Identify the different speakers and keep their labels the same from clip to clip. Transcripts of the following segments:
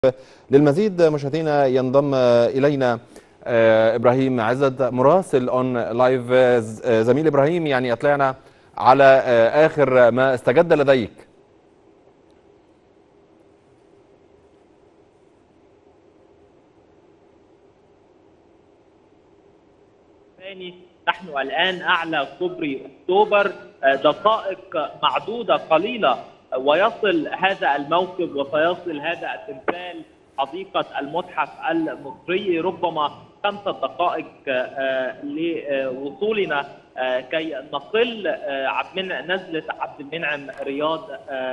Speaker 1: للمزيد مشاهدينا ينضم إلينا إبراهيم عزت مراسل اون لايف. زميل إبراهيم، يعني أطلعنا على آخر ما استجد لديك.
Speaker 2: نحن الآن أعلى كوبري أكتوبر، دقائق معدودة قليلة ويصل هذا الموكب وسيصل هذا التمثال حديقة المتحف المصري، ربما 5 دقائق لوصولنا كي نقل من نزلة عبد المنعم رياض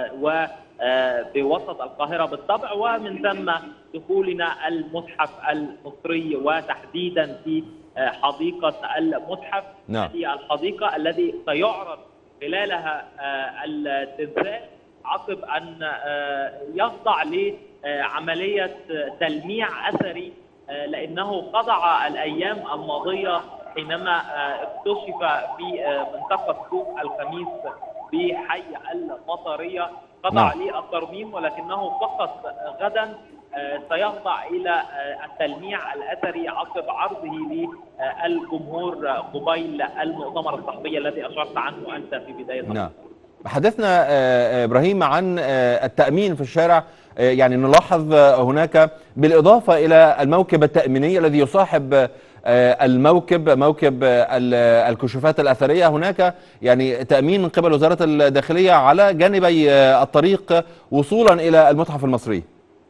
Speaker 2: وبوسط القاهرة بالطبع، ومن ثم دخولنا المتحف المصري وتحديدا في حديقة المتحف. هذه الحديقة التي سيعرض خلالها التمثال عقب أن يخضع لعملية تلميع أثري، لأنه خضع الأيام الماضية حينما اكتشف في منطقة سوق الخميس بحي المطرية، خضع للترميم، ولكنه فقط غدا سيخضع إلى التلميع الأثري عقب عرضه للجمهور قبيل المؤتمر الصحفي الذي أشرت عنه أنت في بداية الحلقة.
Speaker 1: نعم، حدثنا إبراهيم عن التأمين في الشارع. يعني نلاحظ هناك بالإضافة إلى الموكب التأميني الذي يصاحب موكب الكشوفات الأثرية، هناك يعني تأمين من قبل وزارة الداخلية على جانبي الطريق وصولا إلى المتحف المصري.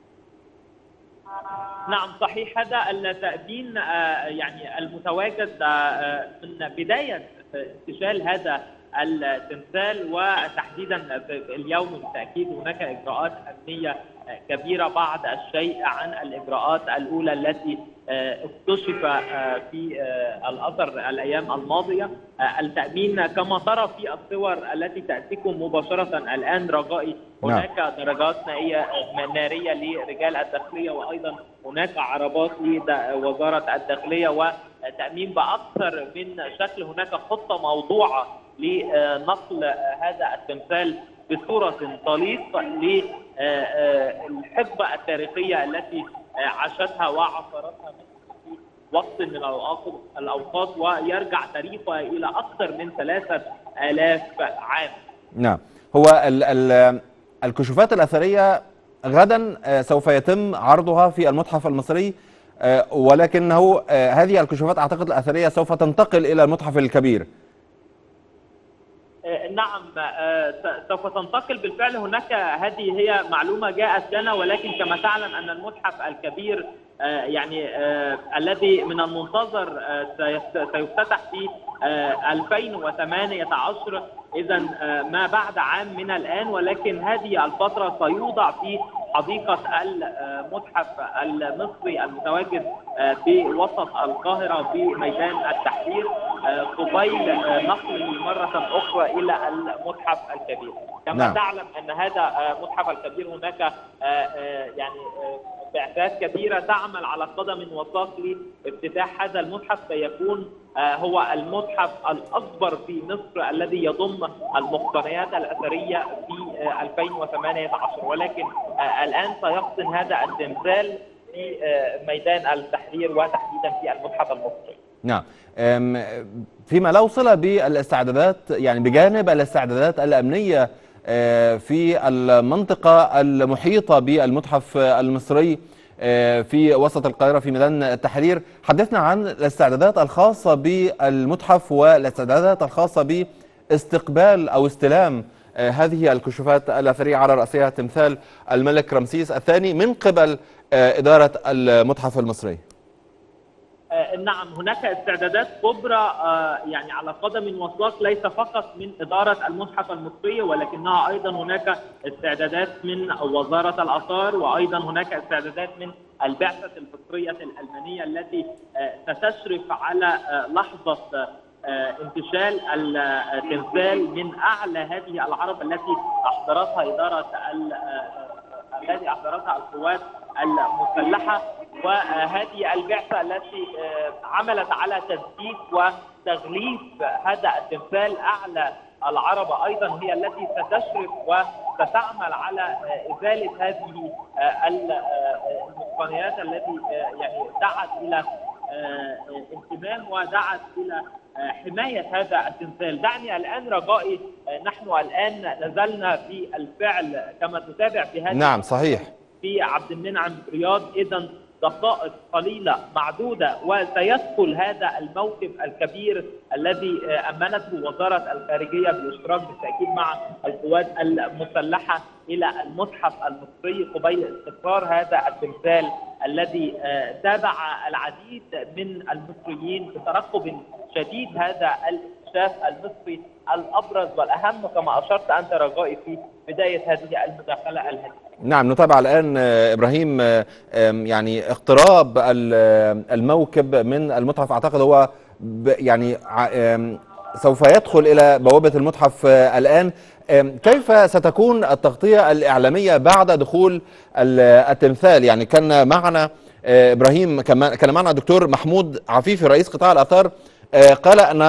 Speaker 2: نعم صحيح، هذا التأمين يعني المتواجد من بداية انتشال هذا التمثال، وتحديدا اليوم بالتأكيد هناك إجراءات أمنية كبيرة بعض الشيء عن الإجراءات الأولى التي اكتشف في الأثر الأيام الماضية. التأمين كما ترى في الصور التي تأتيكم مباشرة الآن رجائي، هناك درجات نارية لرجال الداخلية، وأيضا هناك عربات لوزارة الداخلية وتأمين بأكثر من شكل. هناك خطة موضوعة لنقل هذا التمثال بصورة تليق للحقبة التاريخية التي عاشتها وعصرتها في وقت من الأوقات، ويرجع تاريخها إلى أكثر من 3000 عام.
Speaker 1: نعم، هو الكشوفات الأثرية غدا سوف يتم عرضها في المتحف المصري، ولكنه هذه الكشوفات أعتقد الأثرية سوف تنتقل إلى المتحف الكبير.
Speaker 2: نعم سوف تنتقل بالفعل. هناك هذه هي معلومة جاءت لنا، ولكن كما تعلم أن المتحف الكبير يعني الذي من المنتظر سيفتتح في 2018، إذا ما بعد عام من الآن، ولكن هذه الفترة سيوضع في حديقة المتحف المصري المتواجد بوسط القاهرة بميدان التحرير قبيل نقله مرة أخرى إلى المتحف الكبير. كما تعلم أن هذا المتحف الكبير هناك يعني بعثات كبيرة تعمل على قدم وساق لافتتاح هذا المتحف، سيكون هو المتحف الأكبر في مصر الذي يضم المقتنيات الأثرية في 2018، ولكن الآن سيحصل هذا التمثال في ميدان التحرير وتحديدا في المتحف المصري.
Speaker 1: نعم، فيما لا وصل بالاستعدادات، يعني بجانب الاستعدادات الأمنية في المنطقة المحيطة بالمتحف المصري في وسط القاهرة في ميدان التحرير، حدثنا عن الاستعدادات الخاصة بالمتحف والاستعدادات الخاصة باستقبال أو استلام هذه الكشوفات الأثرية على رأسها تمثال الملك رمسيس الثاني من قبل إدارة المتحف المصري.
Speaker 2: نعم، هناك استعدادات كبرى يعني على قدم وساق، ليس فقط من إدارة المتحف المصري، ولكنها أيضا هناك استعدادات من وزارة الآثار، وأيضا هناك استعدادات من البعثة المصرية الألمانية التي ستشرف على لحظة انتشال التمثال من أعلى هذه العرب التي أحضرتها القوات المسلحة. وهذه البعثة التي عملت على تثبيت وتغليف هذا التمثال أعلى العربة أيضا هي التي ستشرف وستعمل على إزالة هذه المقتنيات التي يعني دعت إلى اهتمام ودعت إلى حماية هذا التمثال. دعني الآن رجائي، نحن الآن نزلنا في الفعل كما تتابع في هذه
Speaker 1: نعم صحيح
Speaker 2: في عبد المنعم رياض، إذا دقائق قليلة معدودة وسيدخل هذا الموكب الكبير الذي أمنته وزارة الخارجية بالاشتراك بالتأكيد مع القوات المسلحة إلى المتحف المصري قبيل استقرار هذا التمثال الذي تابع العديد من المصريين بترقب شديد هذا الاكتشاف المصري الأبرز والأهم كما أشرت أنت رجائي في بداية هذه المداخلة الهاتفية.
Speaker 1: نعم نتابع الآن إبراهيم يعني اقتراب الموكب من المتحف، أعتقد هو يعني سوف يدخل إلى بوابة المتحف الآن. كيف ستكون التغطية الإعلامية بعد دخول التمثال؟ يعني كان معنا إبراهيم، كان معنا الدكتور محمود عفيفي رئيس قطاع الآثار، قال أن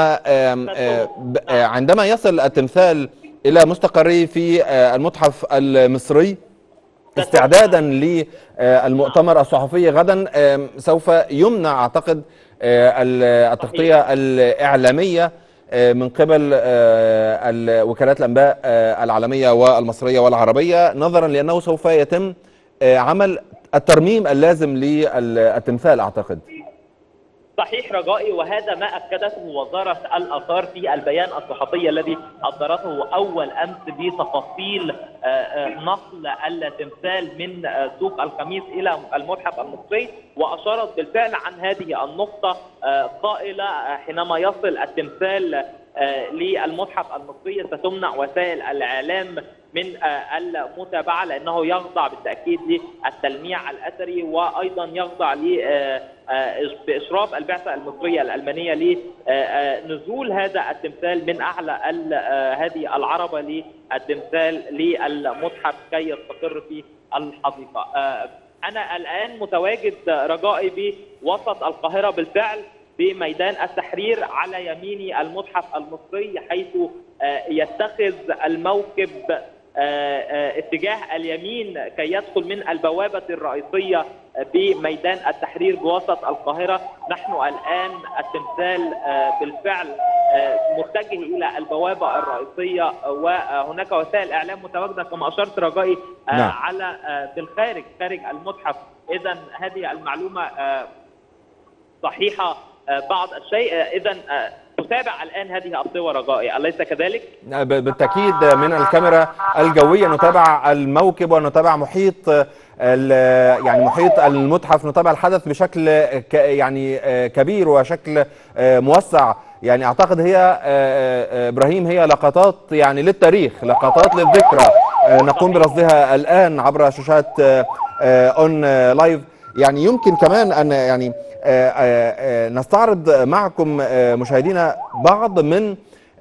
Speaker 1: عندما يصل التمثال إلى مستقره في المتحف المصري استعدادا للمؤتمر الصحفي غدا سوف يمنع أعتقد التغطية الإعلامية من قبل وكالات الأنباء العالمية والمصرية والعربية، نظرا لأنه سوف يتم عمل الترميم اللازم للتمثال أعتقد.
Speaker 2: صحيح رجائي، وهذا ما أكدته وزارة الآثار في البيان الصحفي الذي أصدرته أول أمس بتفاصيل نقل التمثال من سوق الخميس إلى المتحف المصري، وأشارت بالفعل عن هذه النقطة قائلة حينما يصل التمثال للمتحف المصري ستمنع وسائل الإعلام من المتابعة لأنه يخضع بالتأكيد للتلميع الأثري، وأيضا يخضع بإشراف البعثة المصرية الألمانية لنزول هذا التمثال من أعلى هذه العربة للتمثال للمتحف كي يستقر في الحديقة. أنا الآن متواجد رجائي بوسط القاهرة بالفعل بميدان التحرير، على يميني المتحف المصري حيث يتخذ الموكب اتجاه اليمين كي يدخل من البوابة الرئيسية بميدان التحرير بوسط القاهرة. نحن الآن التمثال بالفعل متجه إلى البوابة الرئيسية، وهناك وسائل إعلام متواجدة كما أشرت رجائي على بالخارج خارج المتحف. إذن هذه المعلومة صحيحة بعض الشيء. إذن تتابع الآن هذه الصور رجائي، أليس كذلك؟
Speaker 1: بالتأكيد من الكاميرا الجوية نتابع الموكب ونتابع محيط يعني محيط المتحف، نتابع الحدث بشكل يعني كبير وشكل موسع. يعني أعتقد هي إبراهيم هي لقطات يعني للتاريخ، لقطات للذكرى نقوم برصدها الآن عبر شاشات اون لايف. يعني يمكن كمان أن يعني نستعرض معكم مشاهدينا بعض من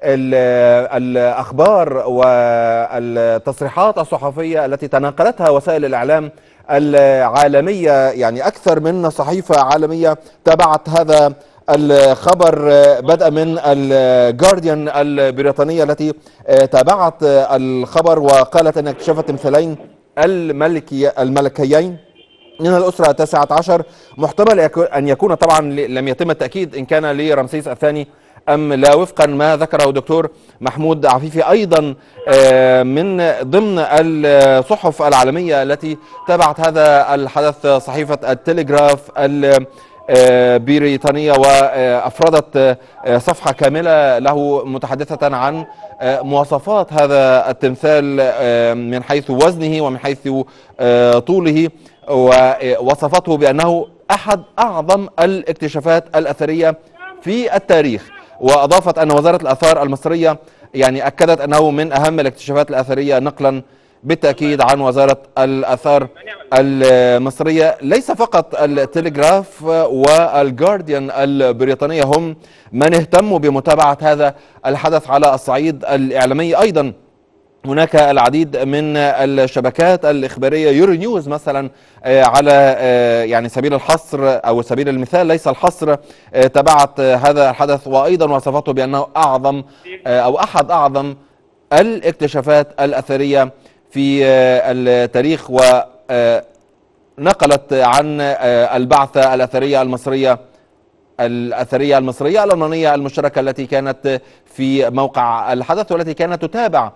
Speaker 1: الأخبار والتصريحات الصحفية التي تناقلتها وسائل الإعلام العالمية. يعني أكثر من صحيفة عالمية تابعت هذا الخبر، بدءا من الجارديان البريطانية التي تابعت الخبر وقالت أن اكتشاف التمثالين الملكيين من الأسرة 19 محتمل أن يكون، طبعا لم يتم التأكيد إن كان لرمسيس الثاني أم لا، وفقا ما ذكره الدكتور محمود عفيفي أيضا من ضمن الصحف العالمية التي تابعت هذا الحدث صحيفة التليغراف البريطانية، وأفردت صفحة كاملة له متحدثة عن مواصفات هذا التمثال من حيث وزنه ومن حيث طوله، ووصفته بأنه أحد أعظم الاكتشافات الأثرية في التاريخ. وأضافت أن وزارة الآثار المصرية يعني أكدت أنه من أهم الاكتشافات الأثرية، نقلا بالتأكيد عن وزارة الآثار المصرية. ليس فقط التليغراف والجارديان البريطانية هم من اهتموا بمتابعة هذا الحدث على الصعيد الإعلامي، أيضا هناك العديد من الشبكات الإخبارية، يورو نيوز مثلا على يعني سبيل الحصر أو سبيل المثال ليس الحصر، تبعت هذا الحدث وأيضا وصفته بأنه أعظم أو أحد أعظم الاكتشافات الأثرية في التاريخ، ونقلت عن البعثة الأثرية المصرية الألمانية المشتركة التي كانت في موقع الحدث، والتي كانت تتابع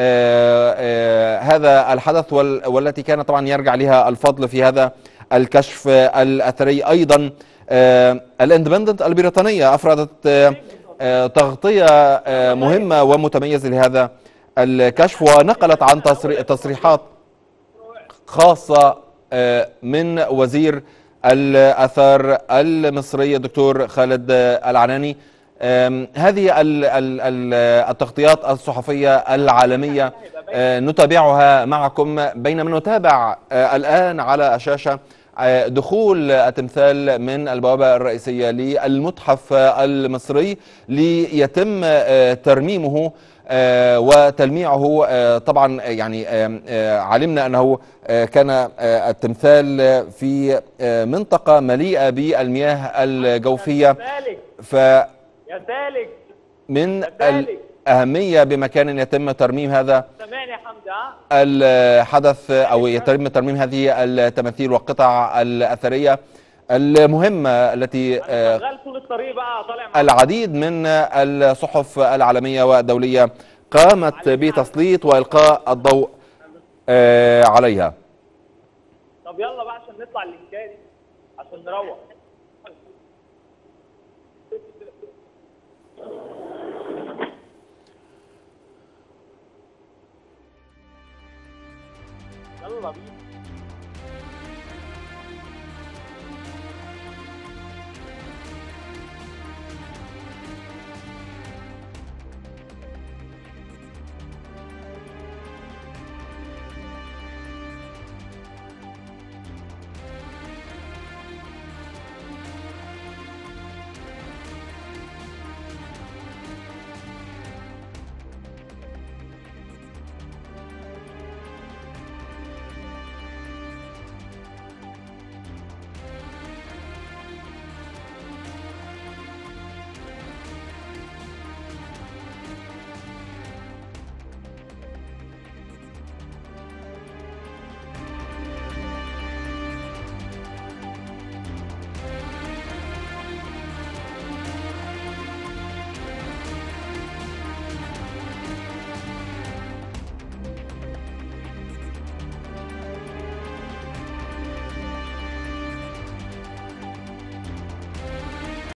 Speaker 1: هذا الحدث، والتي كان طبعا يرجع لها الفضل في هذا الكشف الأثري. أيضا الاندبندنت البريطانية أفردت تغطية مهمة ومتميزة لهذا الكشف، ونقلت عن تصريحات خاصة من وزير الآثار المصري الدكتور خالد العناني. هذه التغطيات الصحفية العالمية نتابعها معكم، بينما نتابع الآن على الشاشة دخول التمثال من البوابة الرئيسية للمتحف المصري ليتم ترميمه وتلميعه. طبعا يعني علمنا أنه كان التمثال في منطقة مليئة بالمياه الجوفية، من الأهمية بمكان يتم ترميم هذا الحدث أو يتم ترميم هذه التماثيل والقطع الأثرية المهمة التي العديد من الصحف العالمية والدولية قامت بتسليط وإلقاء الضوء عليها.
Speaker 2: طب يلا بقى عشان نطلع اللينكات عشان نروح.